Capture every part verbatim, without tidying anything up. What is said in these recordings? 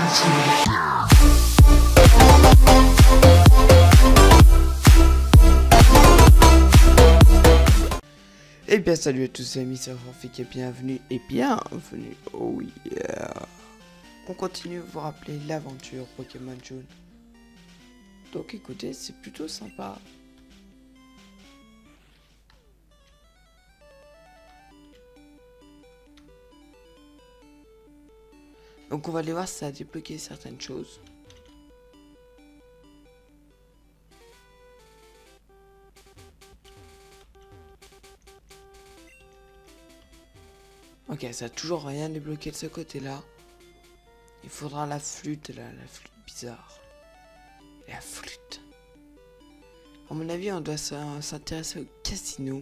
Eh bien salut à tous les amis, c'est Rafik et bienvenue et bienvenue, oh yeah. On continue, vous rappeler l'aventure Pokémon Jaune. Donc écoutez, c'est plutôt sympa. Donc on va aller voir si ça a débloqué certaines choses. Ok, ça a toujours rien débloqué de ce côté-là. Il faudra la flûte, là, la flûte bizarre. La flûte. À mon avis, on doit s'intéresser au casino.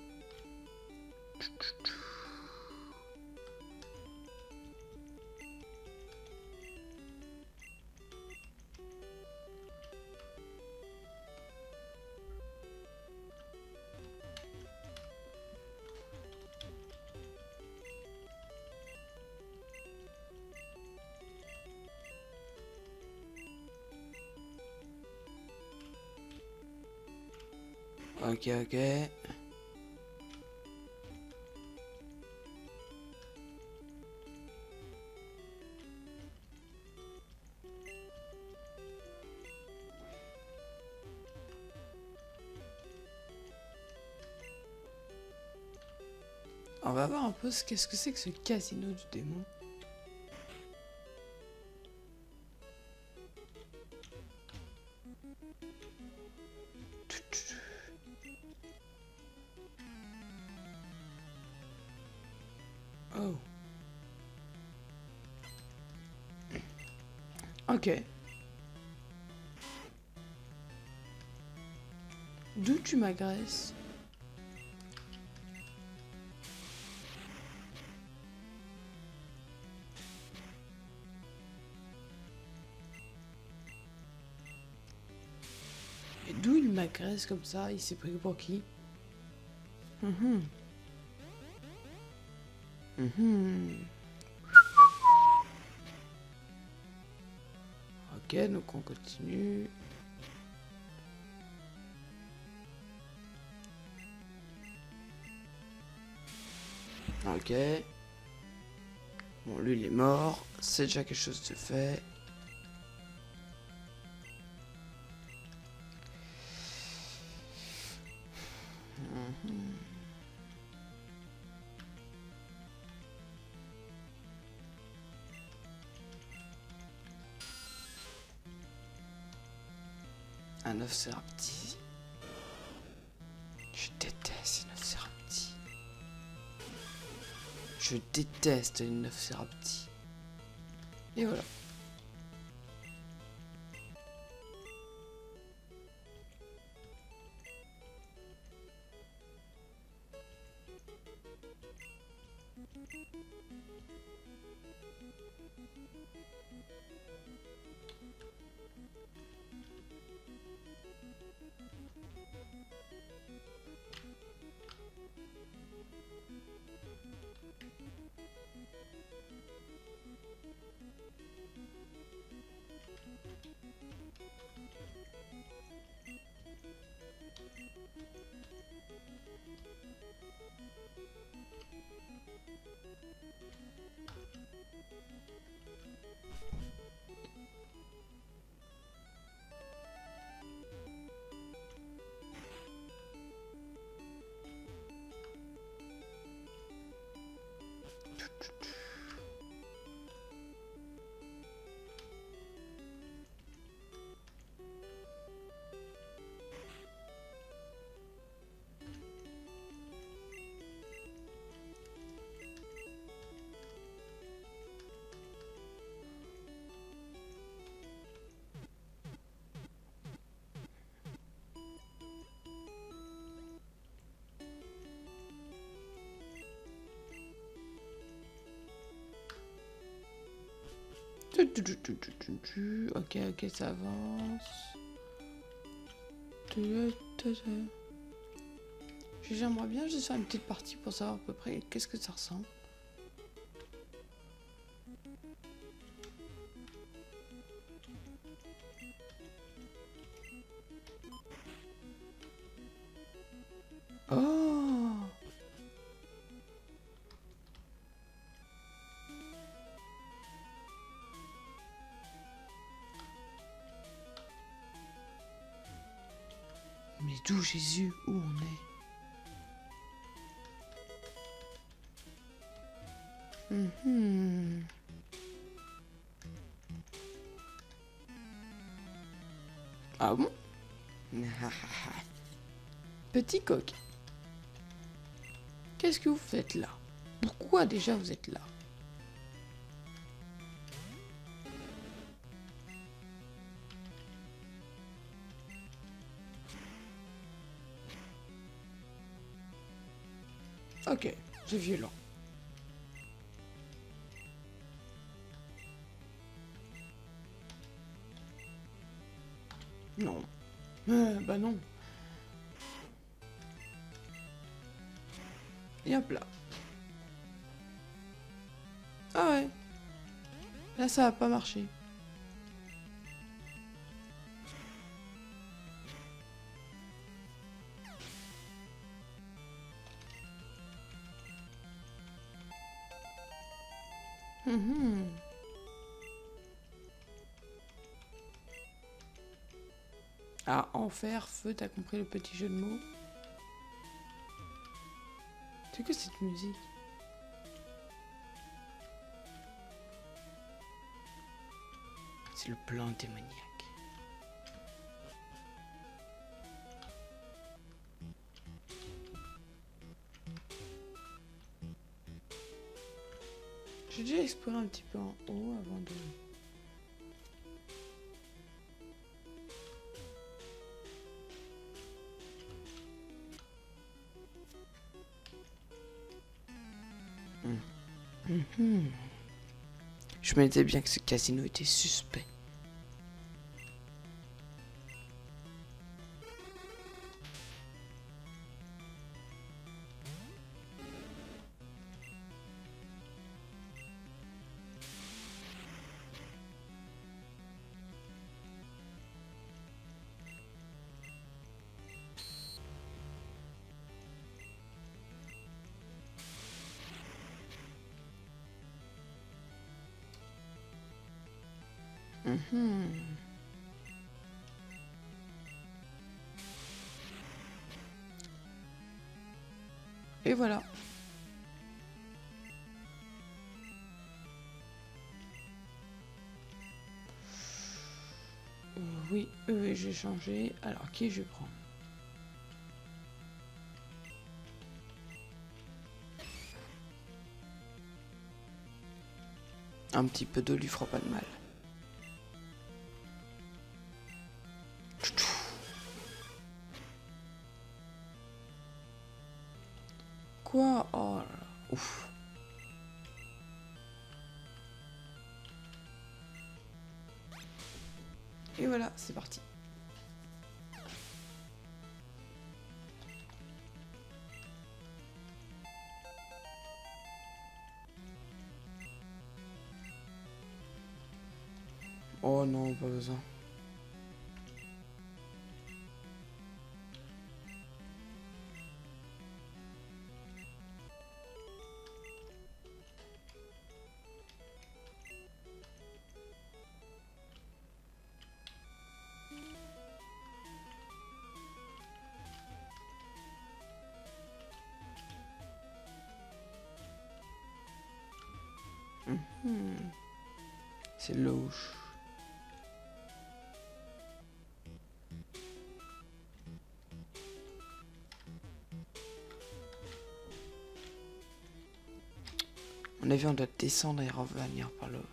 Ok, ok. On va voir un peu ce qu'est-ce que c'est que ce casino du démon. Oh. Ok. D'où tu m'agresses? Et d'où il m'agresse comme ça? Il s'est pris pour qui? Mhm. Mhm. Ok, donc on continue. Ok. Bon, lui il est mort. C'est déjà quelque chose de fait. Mhm. Un Nosferapti. Je déteste les Nosferapti. Je déteste les Nosferapti. Et voilà. Ok, ok, ça avance. J'aimerais bien juste faire une petite partie pour savoir à peu près qu'est-ce que ça ressemble. Oh! Mais d'où Jésus? Où on est? Mm-hmm. Ah bon? Petit coq. Qu'est-ce que vous faites là? Pourquoi déjà vous êtes là? Ok, c'est violent. Non. Euh, bah non. Et hop là. Ah ouais. Là, ça va pas marcher. Mhm. Ah, enfer, feu, t'as compris le petit jeu de mots? C'est que cette musique? C'est le plan démoniaque. J'ai déjà exploré un petit peu en haut avant de... Mmh. Mmh. Je me disais bien que ce casino était suspect. Mmh. Et voilà. Euh, oui, euh, j'ai changé. Alors, qui je prends? Un petit peu d'eau lui fera pas de mal. Quoi? Oh là là. Ouf. Et voilà, c'est parti. Oh non, pas besoin. Mmh. C'est louche. À mon avis, on doit descendre et revenir par le haut.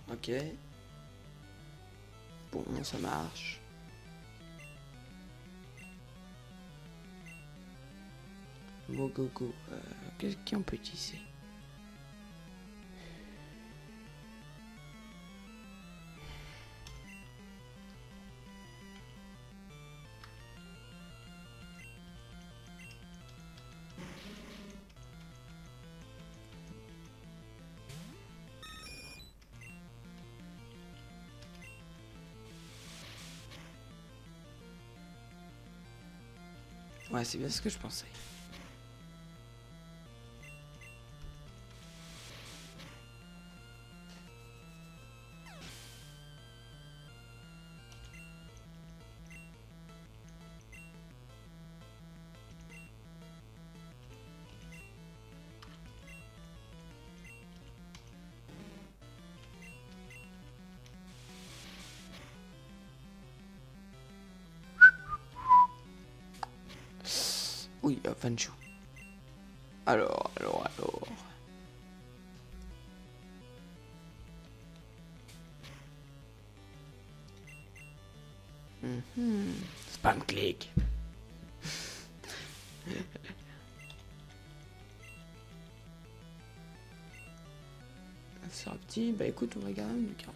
Ok. Bon, ça marche. Mogogo. Euh, Qu'est-ce qu'on peut utiliser? Ouais, c'est bien ce que je pensais. Oui, euh, Fanchou. Alors, alors, alors. Mm-hmm. Spam click. C'est un petit. Bah écoute, on va quand même le garder.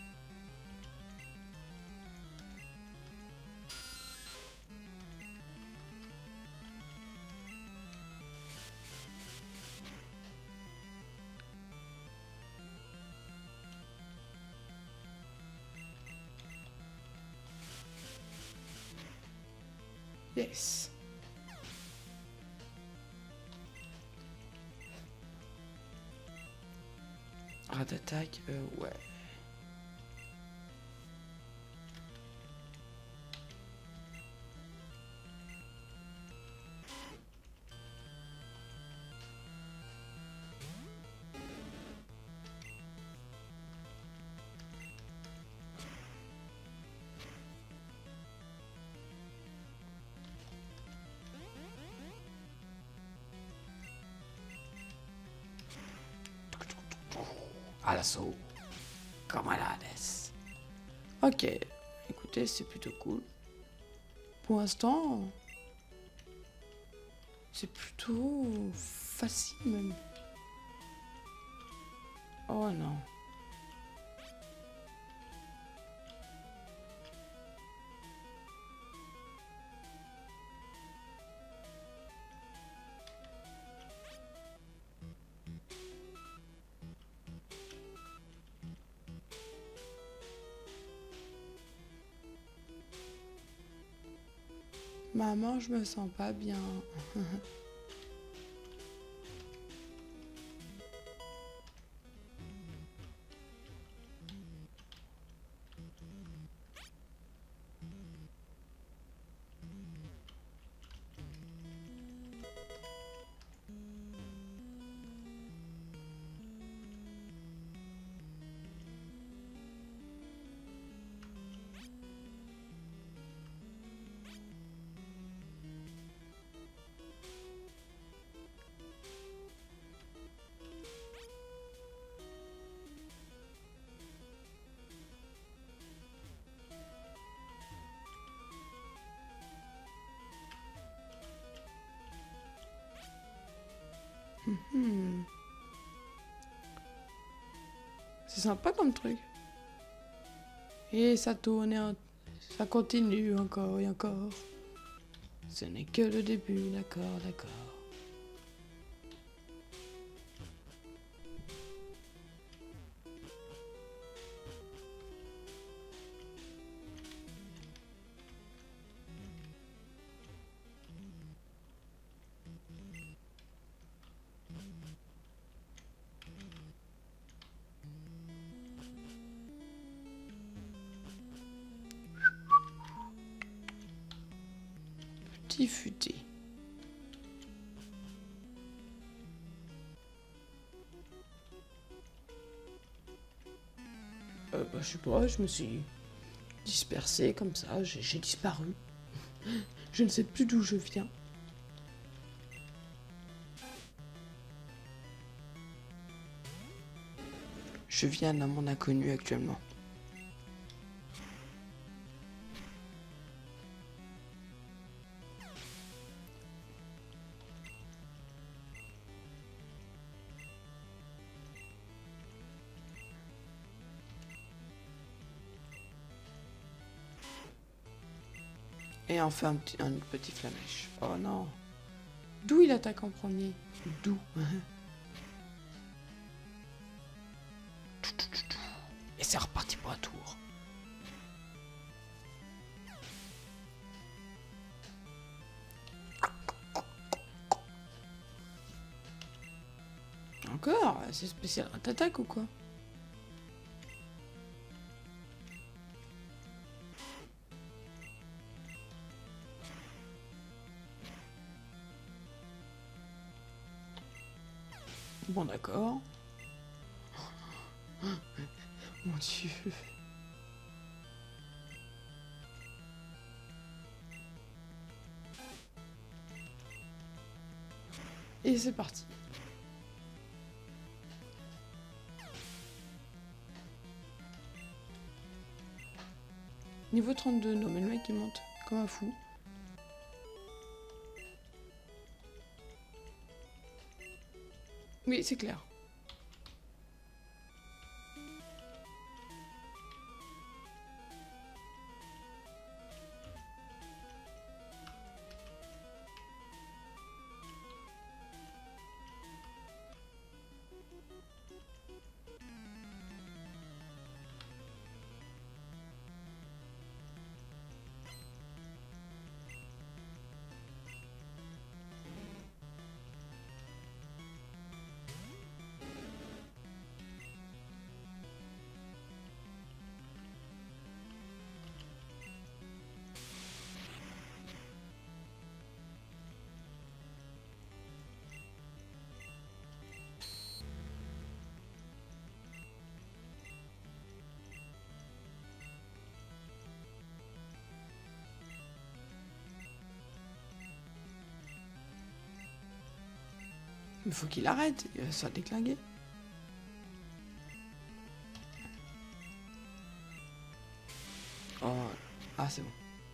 Yes. Rat d'attaque, euh, ouais. À l'assaut. Comme à l'Hades. Ok. Écoutez, c'est plutôt cool. Pour l'instant, c'est plutôt facile même. Oh non. Maman, je me sens pas bien. Hmm. C'est sympa comme truc. Et ça tourne et ça continue encore et encore. Ce n'est que le début, d'accord, d'accord. Petit futé. Euh, bah, je sais pas, je me suis dispersé comme ça, j'ai disparu. Je ne sais plus d'où je viens. Je viens d'un monde inconnu actuellement. Et enfin un petit, un petit flamèche. Oh non. D'où il attaque en premier? D'où? Et c'est reparti pour un tour. Encore? C'est spécial. T'attaques ou quoi? Bon, d'accord. Mon Dieu. Et c'est parti. Niveau trente-deux, non mais le mec il monte comme un fou. Oui, c'est clair. Il faut qu'il arrête, il va se faire déclinguer. Oh, ah c'est bon.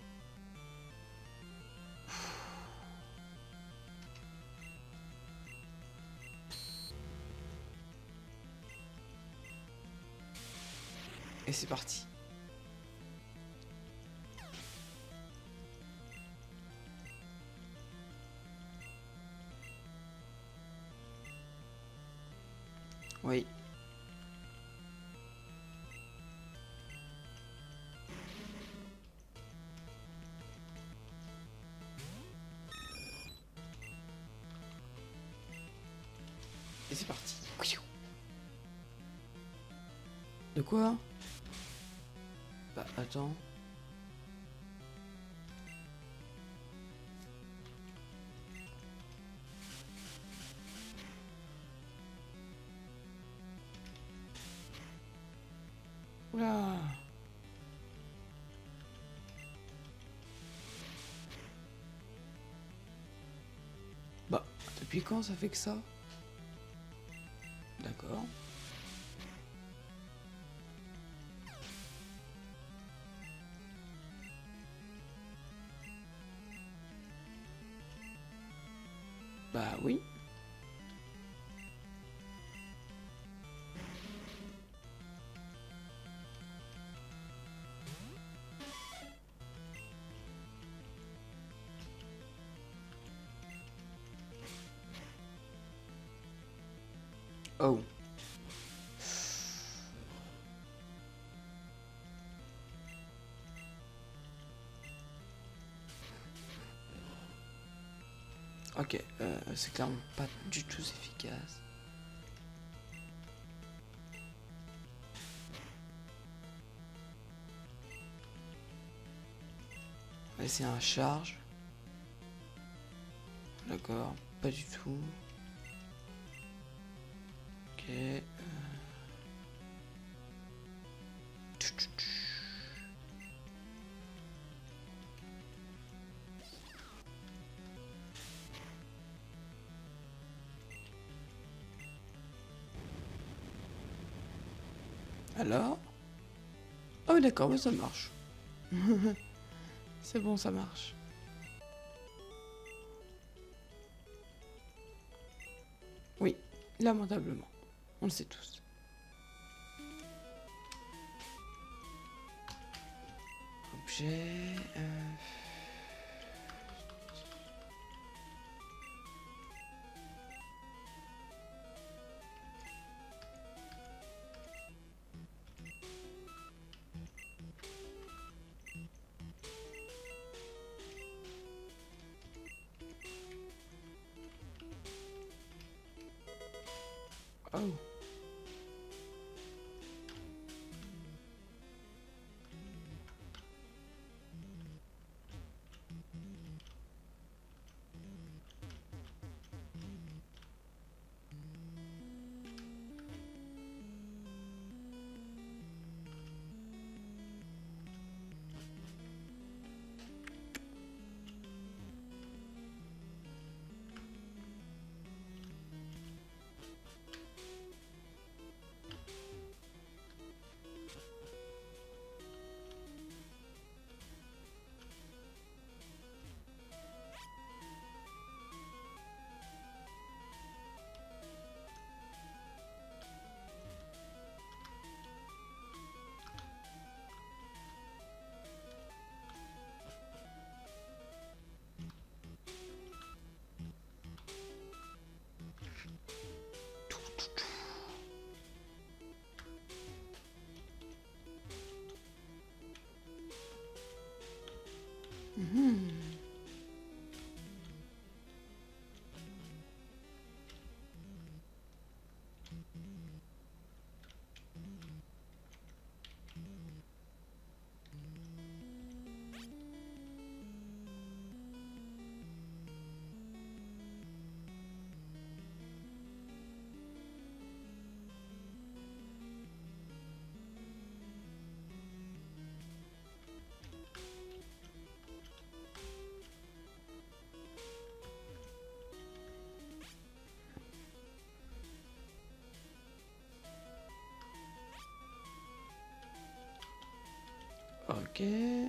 Et c'est parti. Oui. Et c'est parti. De quoi? Bah attends. Oula. Bah, depuis quand ça fait que ça? D'accord. Bah oui. Oh. Ok, euh, c'est clairement pas du tout efficace. Ouais, c'est un charge. D'accord, pas du tout. Ok. Euh... Alors? Ah oui, d'accord, mais ça marche. C'est bon, ça marche. Oui, lamentablement. On le sait tous. Objet... Euh... Oh. Mhm. Ok. euh,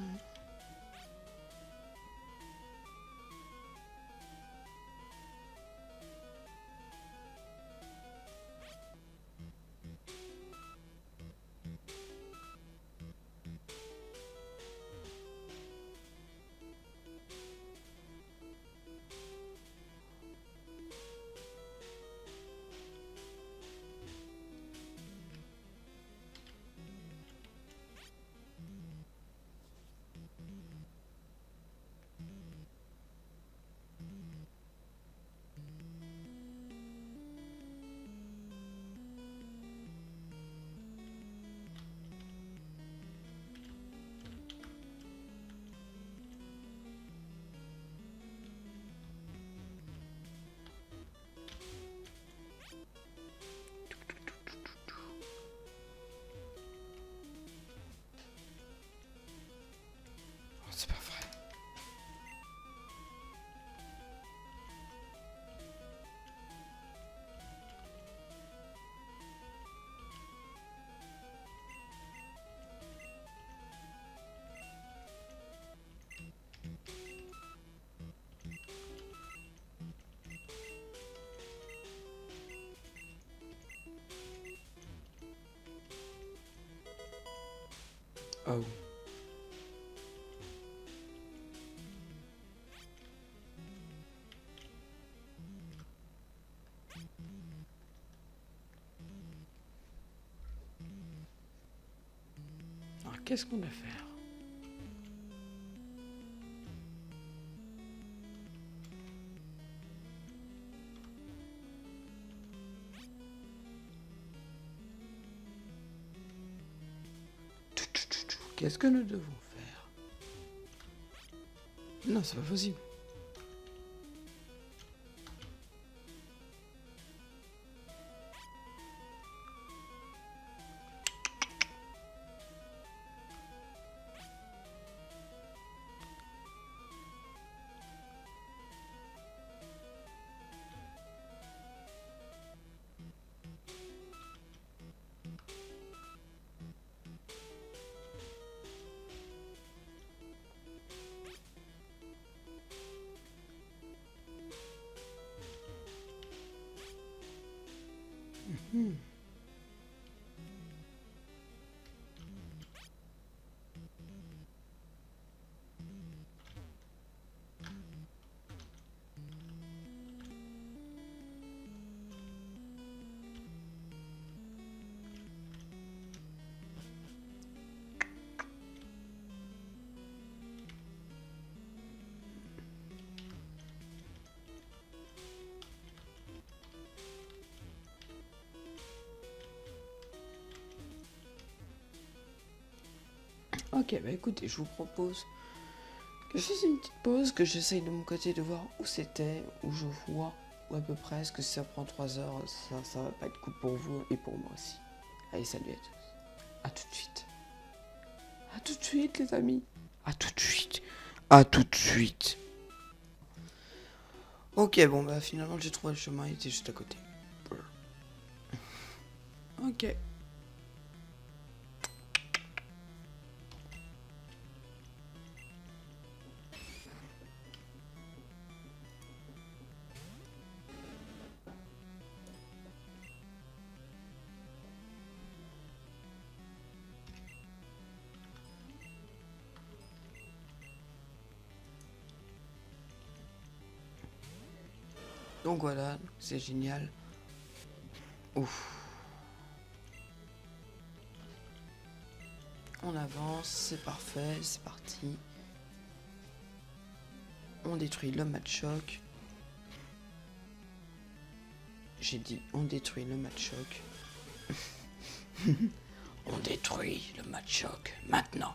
Oh, c'est pas vrai. Oh. Alors, qu'est-ce qu'on va faire? Qu'est-ce que nous devons faire? Non, c'est pas possible. Hmm. Ok, bah écoutez, je vous propose que je fasse une petite pause, que j'essaye de mon côté de voir où c'était, où je vois, ou à peu près, est-ce que si ça prend trois heures, ça, ça va pas être cool pour vous et pour moi aussi. Allez, salut à tous. À tout de suite. À tout de suite, les amis. À tout de suite. À tout de suite. Ok, bon, bah finalement, j'ai trouvé le chemin, il était juste à côté. Ok. Donc voilà, c'est génial. Ouf. On avance, c'est parfait, c'est parti. On détruit le Machoke. J'ai dit, on détruit le Machoke. On détruit le Machoke maintenant.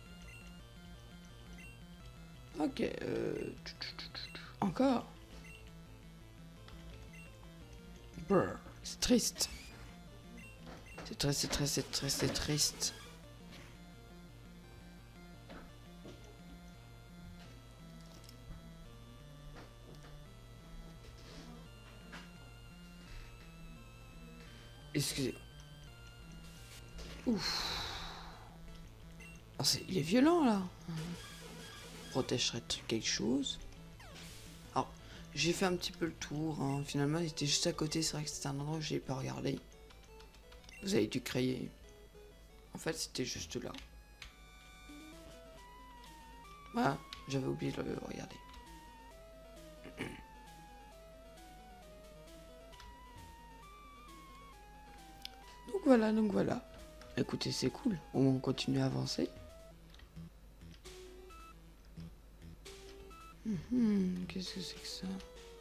Ok, euh... encore. Brr, c'est triste. C'est triste, c'est triste, c'est triste, c'est triste. Excusez. Ouf. Oh, c'est... Il est violent là. Protégerait quelque chose. Alors, j'ai fait un petit peu le tour. Hein. Finalement, il était juste à côté. C'est vrai que c'était un endroit où j'ai pas regardé. Vous avez dû créer. En fait, c'était juste là. Voilà, j'avais oublié de le regarder. Donc voilà, donc voilà. Écoutez, c'est cool. On continue à avancer. Mmh, qu'est-ce que c'est que ça?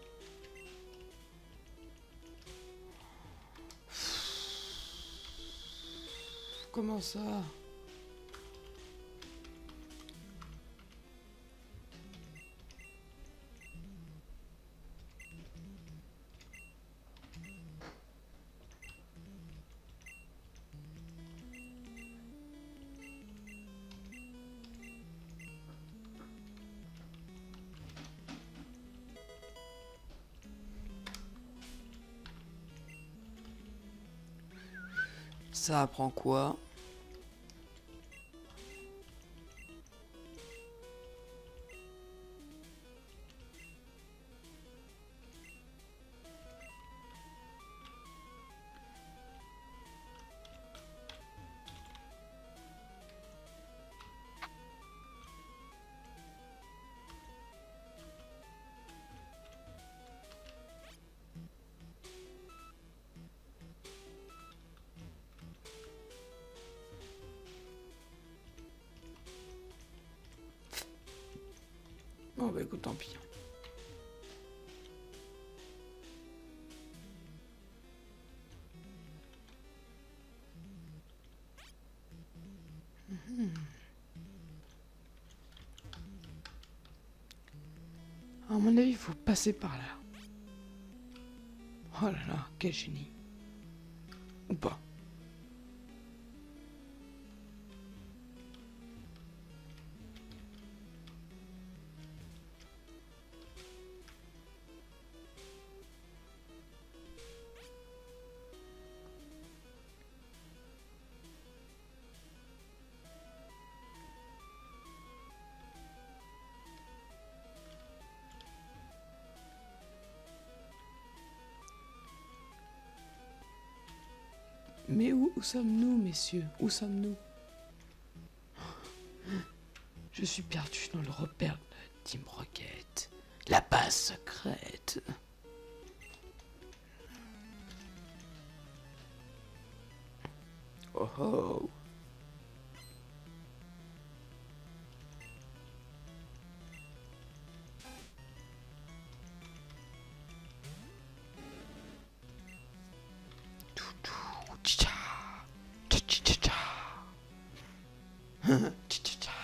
Comment ça? Ça apprend quoi? Bon bah écoute, tant pis. Mmh. À mon avis, il faut passer par là. Oh là là, quel génie. Ou pas. Mais où, où sommes-nous, messieurs? Où sommes-nous? Je suis perdu dans le repère de Team Rocket. La base secrète. Oh oh. Tcha tcha tcha tcha. Tcha tcha tcha.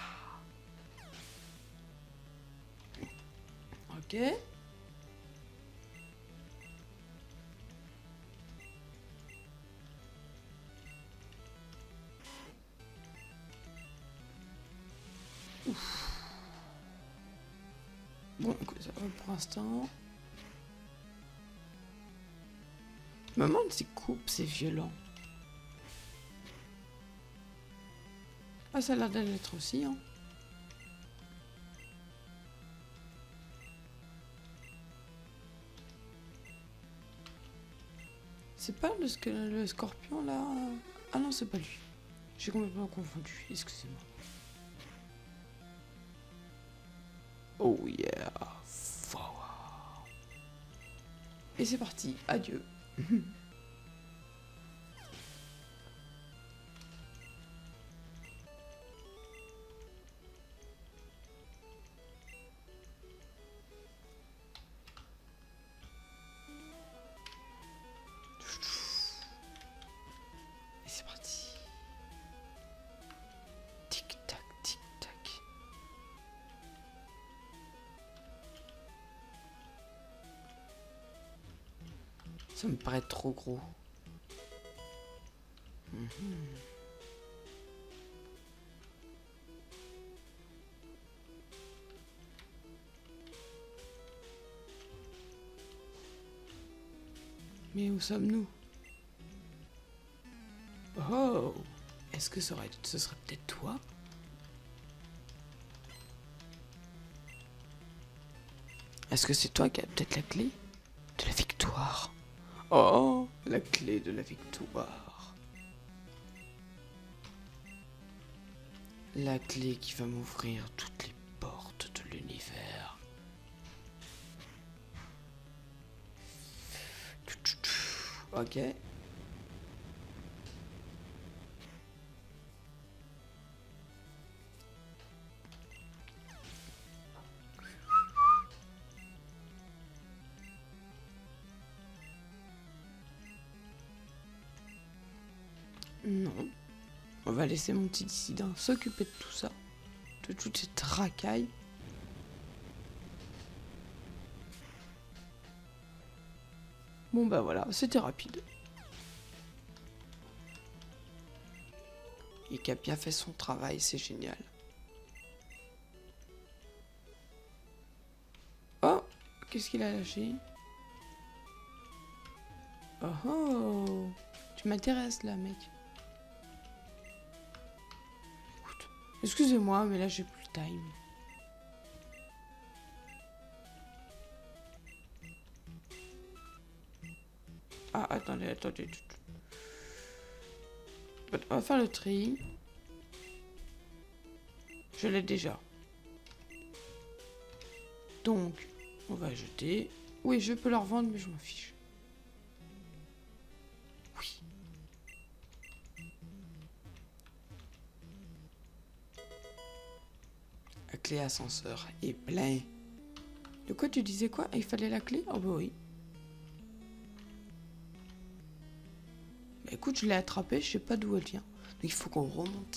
Ok. Ouf. Bon, écoute, ça va pour l'instant. Je me demande si coupe, c'est violent. Ah, ça a l'air d'être l'être aussi, hein. C'est pas le, sc le scorpion, là? Ah non, c'est pas lui. J'ai complètement confondu, excusez-moi. Oh yeah. Forward. Et c'est parti, adieu. Et c'est parti. Tic tac, tic tac. Ça me paraît trop gros. Mmh. Mais où sommes-nous? Oh! Est-ce que ça aurait, ce serait peut-être toi? Est-ce que c'est toi qui as peut-être la clé de la victoire? Oh! La clé de la victoire. La clé qui va m'ouvrir toutes les portes de l'univers. Ok. Non. On va laisser mon petit dissident s'occuper de tout ça. De toutes ces racailles. Bon bah voilà, c'était rapide. Et qui a bien fait son travail, c'est génial. Oh, qu'est-ce qu'il a lâché? Oh oh, tu m'intéresses là, mec. Écoute, excusez-moi, mais là j'ai plus le time. Ah, attendez, attendez. On va faire le tri. Je l'ai déjà. Donc, on va jeter. Oui, je peux leur vendre, mais je m'en fiche. Oui. La clé ascenseur est plein. De quoi tu disais quoi? Il fallait la clé? Oh bah oui. Bah écoute, je l'ai attrapée, je sais pas d'où elle vient. Donc il faut qu'on remonte.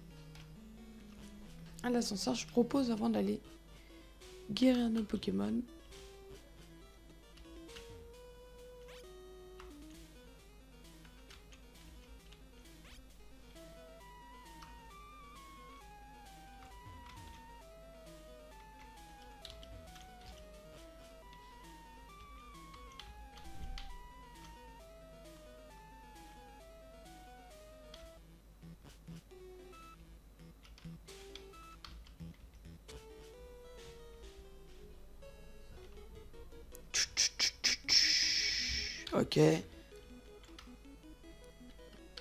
À l'ascenseur, je propose avant d'aller guérir nos Pokémon. Ok.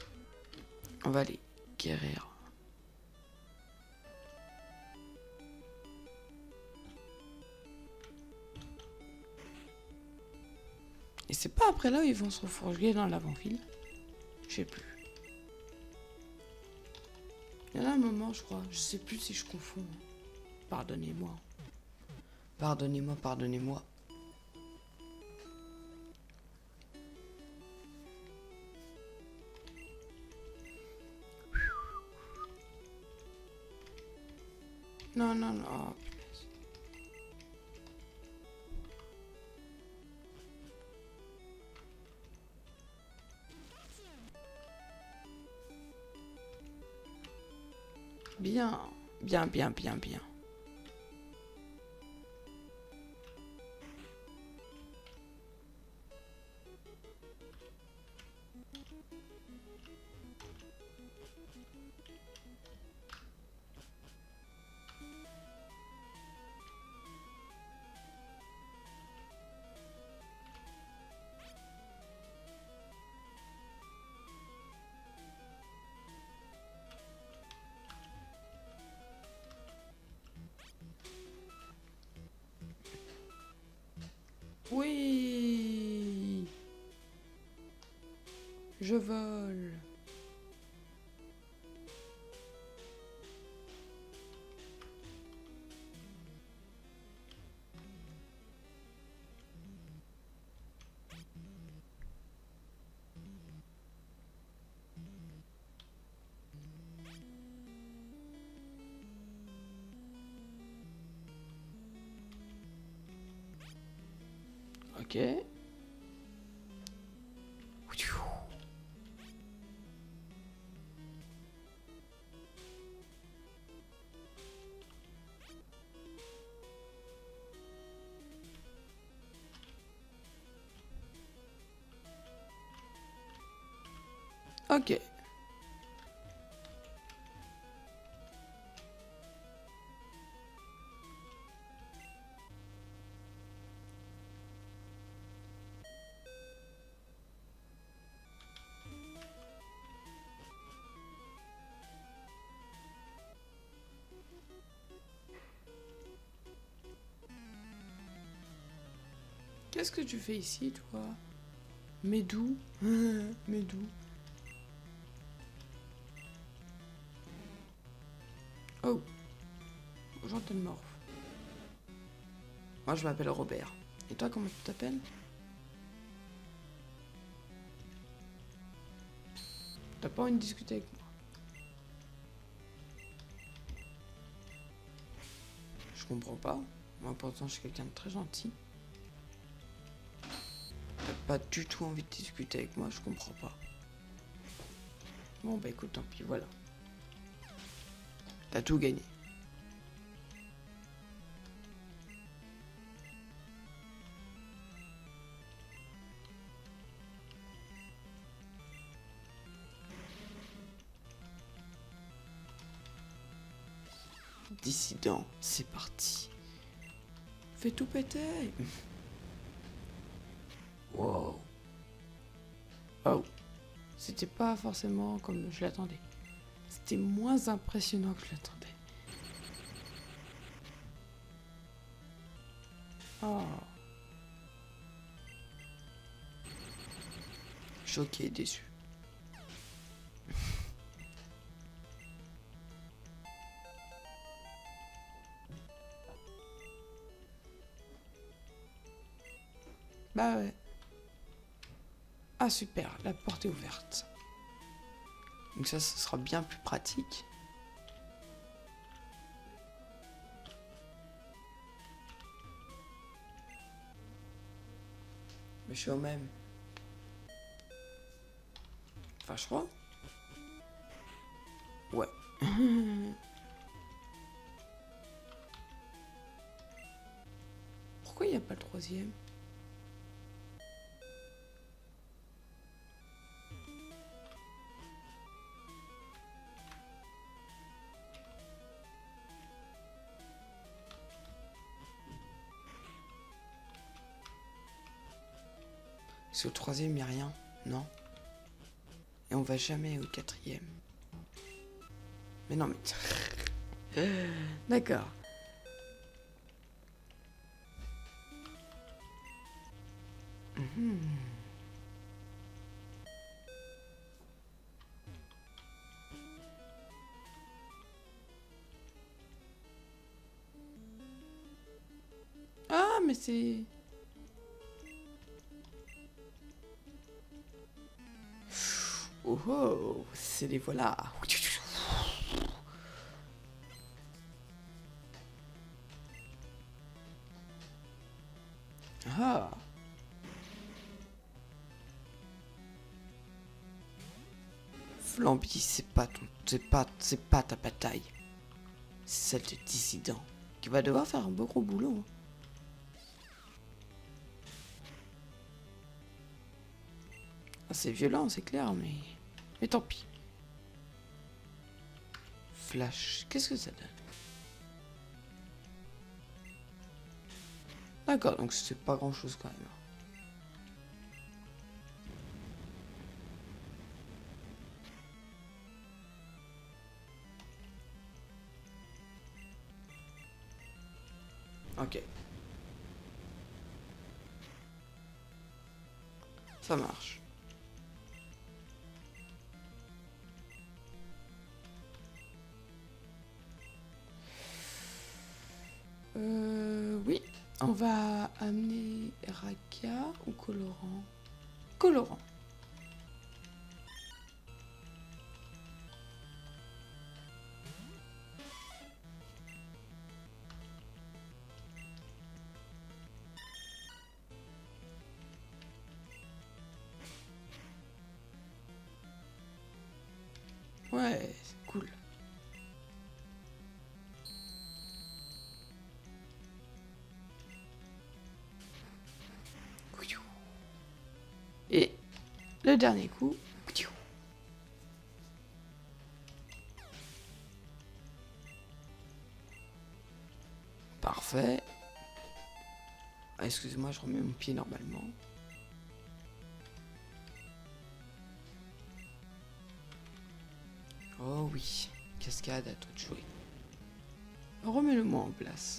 On va aller guérir. Et c'est pas après là où ils vont se refourguer dans l'avant-ville? Je sais plus. Il y en a un moment, je crois. Je sais plus si je confonds. Pardonnez-moi. Pardonnez-moi, pardonnez-moi. Non, non, non. Oh, punaise. Bien, bien, bien, bien, bien. Oui. Je vole. Ok. Ok. Qu'est-ce que tu fais ici, toi? Mais d'où? Mais d'où? Oh, j'entends morph. Moi, je m'appelle Robert. Et toi, comment tu t'appelles? T'as pas envie de discuter avec moi? Je comprends pas. Moi, pourtant, je suis quelqu'un de très gentil. T'as pas du tout envie de discuter avec moi, je comprends pas. Bon, bah écoute, tant pis, voilà. T'as tout gagné. Dissident, c'est parti. Fais tout péter. Wow. Oh. C'était pas forcément comme je l'attendais. C'était moins impressionnant que je l'attendais. Oh. Choqué, déçu. Bah ouais. Ah super, la porte est ouverte. Donc ça, ce sera bien plus pratique. Mais je suis au même. Enfin, je crois. Ouais. Pourquoi il n'y a pas le troisième? Parce qu'au troisième, il n'y a rien, non? Et on va jamais au quatrième. Mais non, mais... D'accord. Mmh. Ah, mais c'est... Oh, oh, c'est les voilà. Ah. Flamby, c'est pas ton, c'est pas, c'est pas ta bataille. C'est celle de dissident qui va devoir faire un beau gros boulot. Hein. Ah, c'est violent, c'est clair, mais... Mais tant pis. Flash, qu'est-ce que ça donne? D'accord, donc c'est pas grand-chose quand même. Ok. Ça marche. Euh, oui, on va amener Raka ou colorant? Colorant. Ouais, c'est cool. Et le dernier coup. Parfait. Ah, excusez-moi, je remets mon pied normalement. Oh oui, cascade, à toi de jouer. Remets-le-moi en place.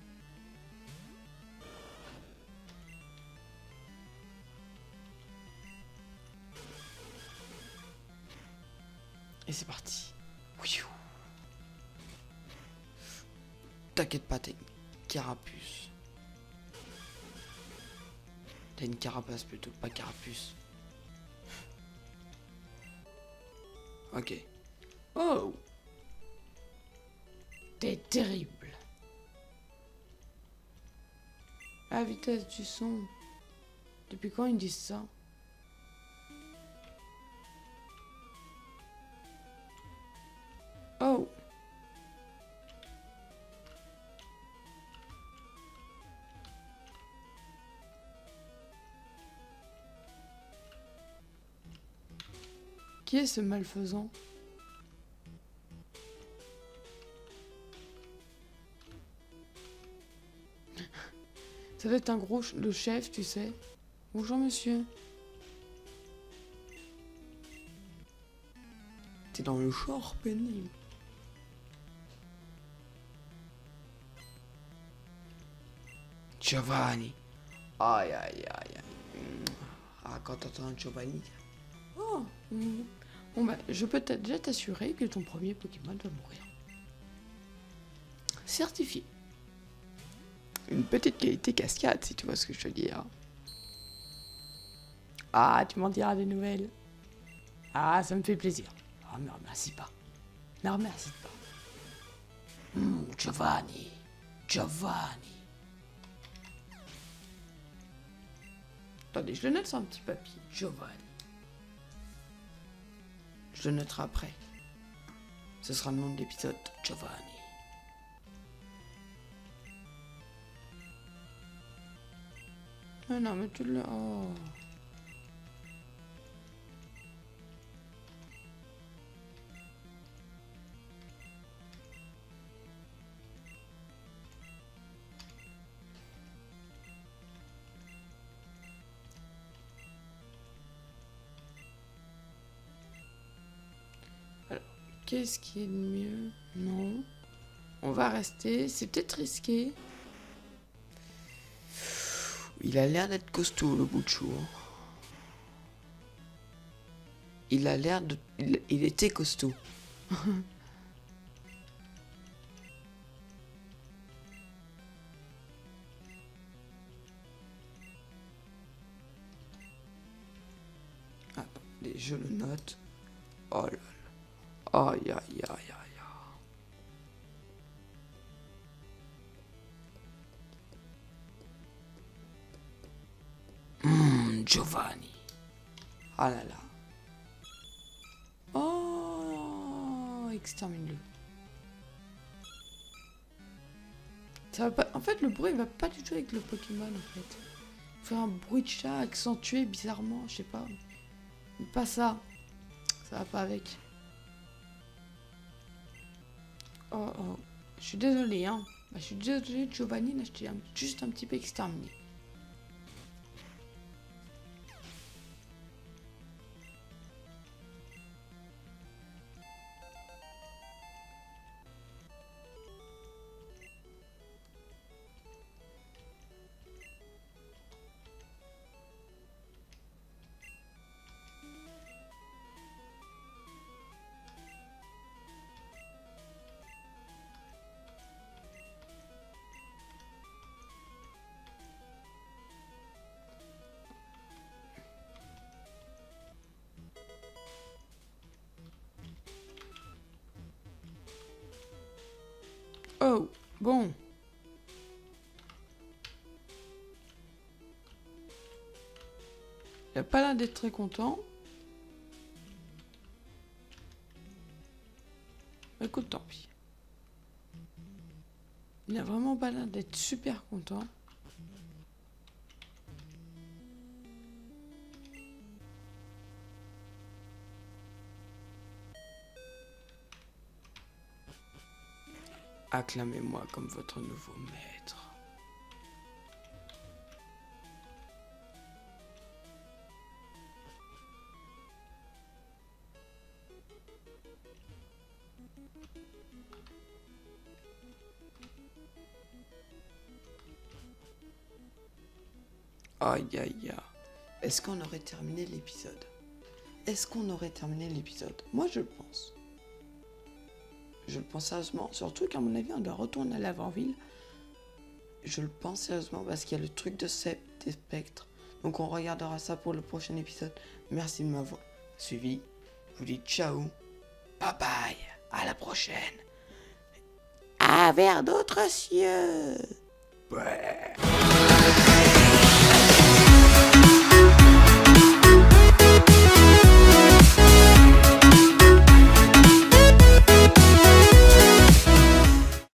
Et c'est parti. T'inquiète pas, t'as une carapuce. T'as une carapace plutôt, pas carapuce. Ok. Oh! T'es terrible. La vitesse du son. Depuis quand ils disent ça? Oh! Qui est ce malfaisant? Ça doit être un gros ch le chef, tu sais. Bonjour monsieur. T'es dans le genre pénible. Giovanni. Aïe aïe aïe aïe. Ah, quand t'entends Giovanni. Oh. Mm. Bon bah, je peux déjà t'assurer que ton premier Pokémon va mourir. Certifié. Une petite qualité cascade, si tu vois ce que je veux dire. Ah, tu m'en diras des nouvelles. Ah, ça me fait plaisir. Ah, me remercie pas. Ne remercie pas. Mmh, Giovanni. Giovanni. Attendez, je le note sur un petit papier. Giovanni. Je le noterai après. Ce sera le nom de l'épisode. Giovanni. Ah non, mais tu le... Oh. Qu'est-ce qui est le mieux? Non. On va rester. C'est peut-être risqué. Il a l'air d'être costaud, le bout de chou. Hein. Il a l'air de... Il, il était costaud. Attendez, je le note. Oh là là. Aïe, aïe, aïe, aïe. Mmh, Giovanni. Ah là là. Oh, extermine-le. Ça va pas... En fait, le bruit va pas du tout avec le Pokémon, en fait. Faire un bruit de chat accentué bizarrement, je sais pas. Mais pas ça. Ça va pas avec. Oh, oh. Je suis désolée, hein. Bah, je suis désolée, Giovanni, là, je t'ai juste un petit peu exterminé. Oh, bon. Il a pas l'air d'être très content. Écoute, tant pis. Il a vraiment pas l'air d'être super content. Acclamez-moi comme votre nouveau maître. Aïe aïe aïe. Est-ce qu'on aurait terminé l'épisode? Est-ce qu'on aurait terminé l'épisode? Moi je le pense. Je le pense sérieusement. Surtout qu'à mon avis on doit retourner à l'Aventville. Je le pense sérieusement parce qu'il y a le truc de Sept des spectres. Donc on regardera ça pour le prochain épisode. Merci de m'avoir suivi. Je vous dis ciao. Bye bye. À la prochaine. À vers d'autres cieux. Ouais.